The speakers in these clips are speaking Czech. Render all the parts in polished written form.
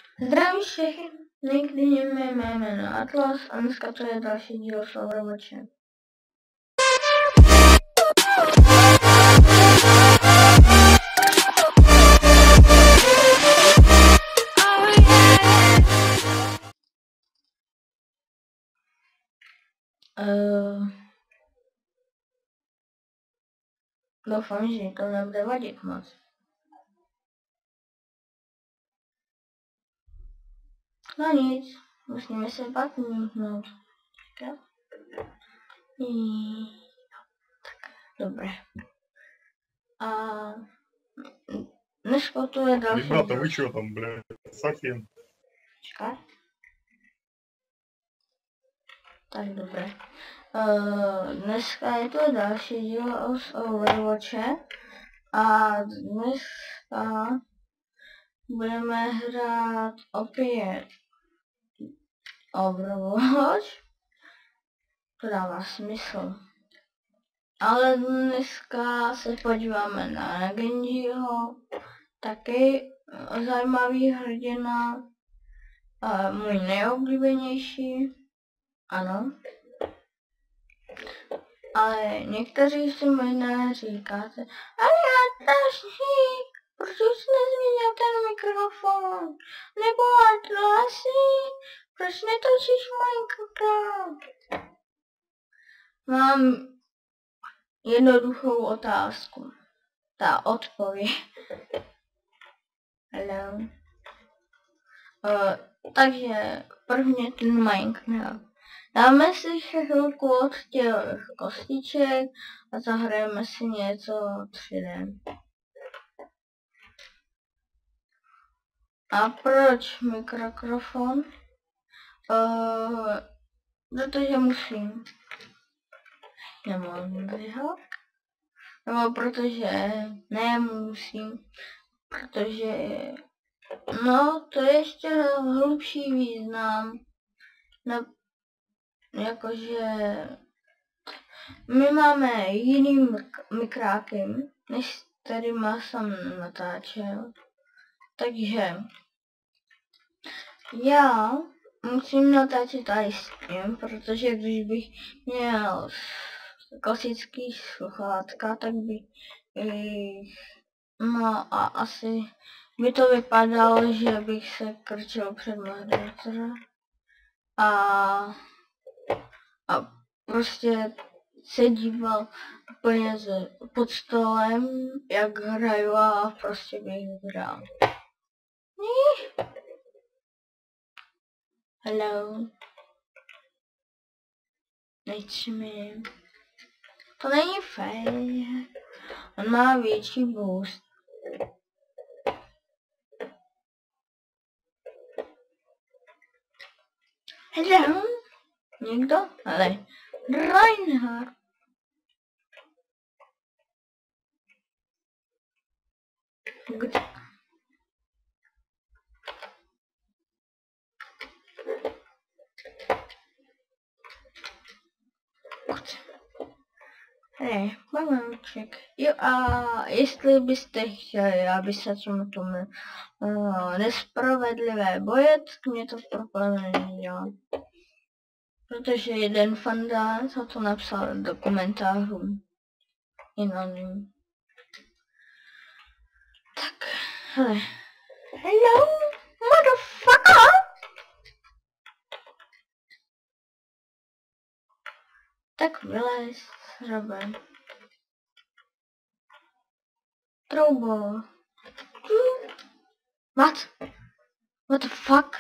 Zdravím všechny, někdy mé jméno Atlas a dneska to je další díl z Overwatche. Doufám, že to nebude vadit moc. No nic, musíme se pak mítnout. Tak, dobré. A dneska to je další díl. Ребята, вы чё там, блядь, совсем? Čekat. Tak dobré. Dneska je to další díl z Overwatche a dneska budeme hrát opět Overwatch. To dává smysl. Ale dneska se podíváme na Genjiho, taky zajímavý hrdina, můj nejoblíbenější, ano. Ale někteří si možná říkáte, ale Atlasík, proč jsi nezměnil ten mikrofon? Nebo Atlasík, proč netočíš Minecraft? Mám jednoduchou otázku. Ta odpověď. Hello. Takže prvně ten Minecraft. Dáme si chvilku od těch kostiček a zahrajeme si něco 3D. A proč mikrofon? Protože musím. Nebo protože nemusím. Protože no, to je ještě hlubší význam. Jakože my máme jiný mikráky, než s kterýma jsem natáčel. Takže já musím natáčet i s tím, protože když bych měl klasický sluchátka, tak bych no a asi by to vypadalo, že bych se krčil před moderátora a prostě se díval úplně pod stolem, jak hraju a prostě bych hrál. Hello. Nechci mi. To není fér. On má větší boost. Hello. Někdo? Ale Reinhardt. Kde? Hej, babanček. Jo a jestli byste chtěli, aby se tomu nespravedlivé boje, tak mě to propadané nedělá. Protože jeden fanda to napsal do komentářů. Anonym. Tak, hele. Hello, motherfucker! Tak vylez, Robin. Troubo. What? What the fuck?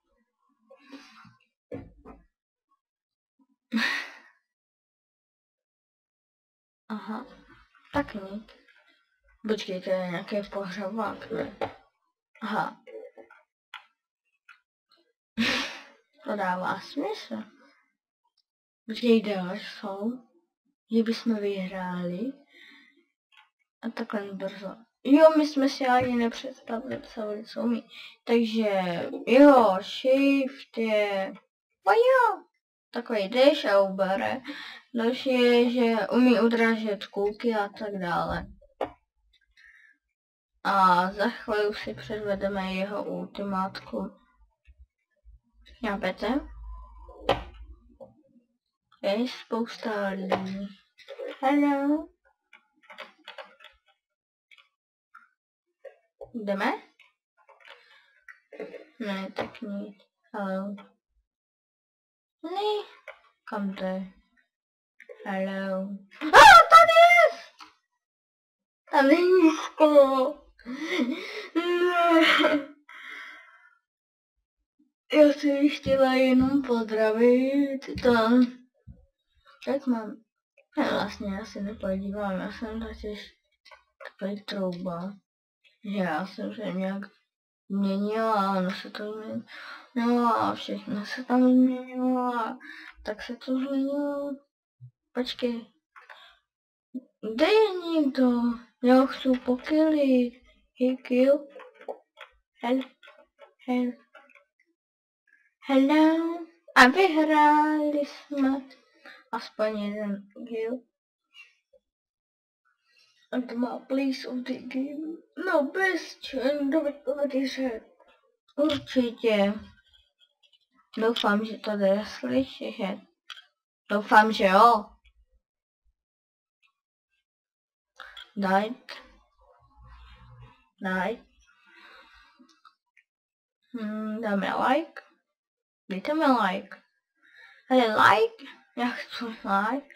Aha, tak nic. Počkej, to je nějaký pohřebák, ne? Aha. To dává smysl. Počkej, další jsou, že bychom vyhráli. A takhle brzo. Jo, my jsme si ani nepředstavili, co umí. Takže jo, shift je... jo, takový dash a ubere. Další je, že umí udrážet kulky a tak dále. A za chvíli si předvedeme jeho ultimátku. Chápete? Je spousta lidí. Hello. Jdeme? Ne, tak nic. Hello. Ne. Kam jde? Hello. Tady je! Tam není sklo. Ne. Já jsem chtěla jenom pozdravit to. Tak mám. Ne, vlastně já se nepodívám, já jsem totiž takový trouba. Že já jsem se nějak změnila, ono se to změnilo a všechno se tam změnilo a tak se to změnilo. Počkej. Kde je někdo? Já chci pokilit. He kill. Hello. A vyhráli jsme aspoň jeden kill. A to má place of the game. No bez dovedě. Určitě. Doufám, že to jde slyšet. Doufám, že jo. Dajte. Dáme like. Dejte mi like. Hej, like. Já chci like.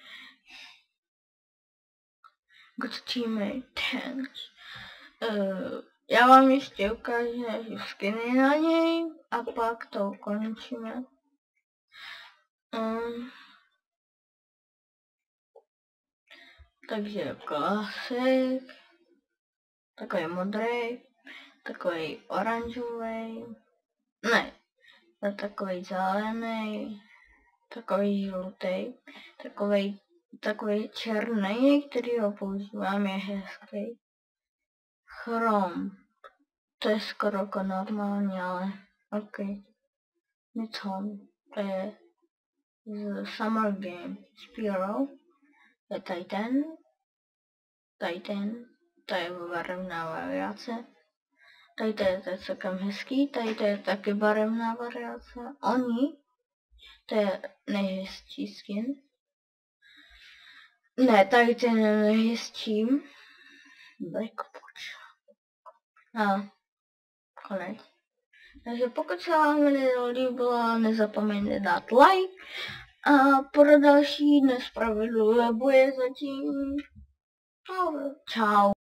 Good teammate, thanks. Já vám ještě ukážu skiny na něj a pak to ukončíme. Takže klasik, takový modrý, takový oranžový, ne, takový zelený, takový žlutý, takový černý, který ho používám, je hezký. Chrom, to je skoro jako normální, ale ok. Nic to je z Summer Game. Spiro, je tady ten, to je barevná variace. Tady to je celkem hezký, tady to je taky barevná variace. Oni, to je nejhezčí skin. Ne, tady ten je nejhezčí. A konec. Takže pokud se vám video líbilo, nezapomeňte dát like. A pro další nespravedlivé boje zatím. Čau.